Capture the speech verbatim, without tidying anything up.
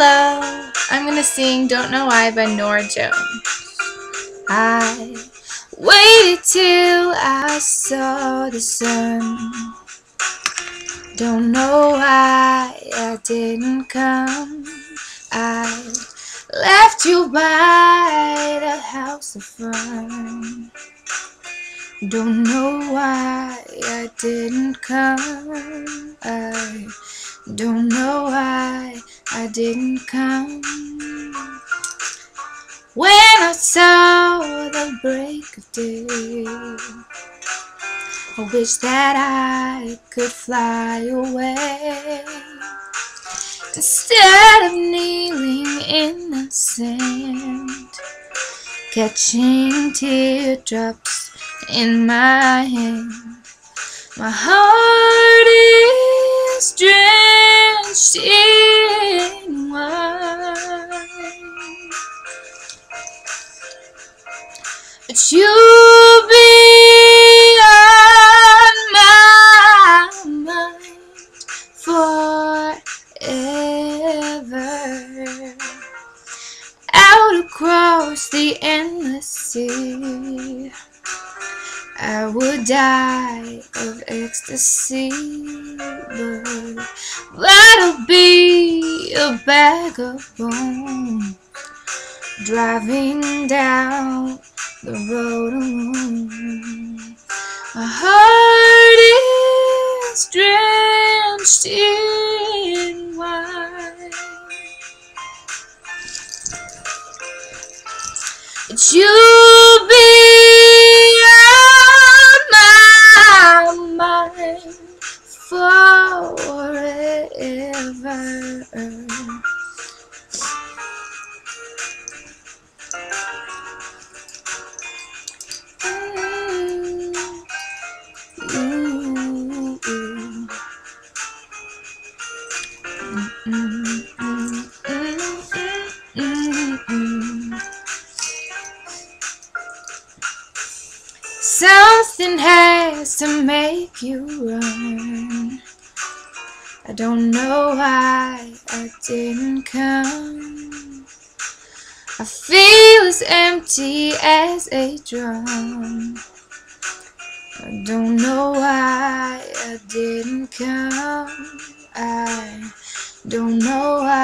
Hello, I'm gonna sing Don't Know Why by Norah Jones. I waited till I saw the sun. Don't know why I didn't come. I left you by the house of fun. Don't know why I didn't come. I don't know why I didn't come. When I saw the break of day, I wish that I could fly away instead of kneeling in the sand, catching teardrops in my hand. My heart is drenched in wine, but you'll be on my mind forever. Out across the endless sea, I would die of ecstasy, but that'll be a bag of bones, driving down the road alone. My heart is drenched in wine, but you'll be forever. Ooh, ooh, ooh. Mm, mm, mm, mm, mm, mm. Something has to make you run. I don't know why I didn't come. I feel as empty as a drum. I don't know why I didn't come. I don't know why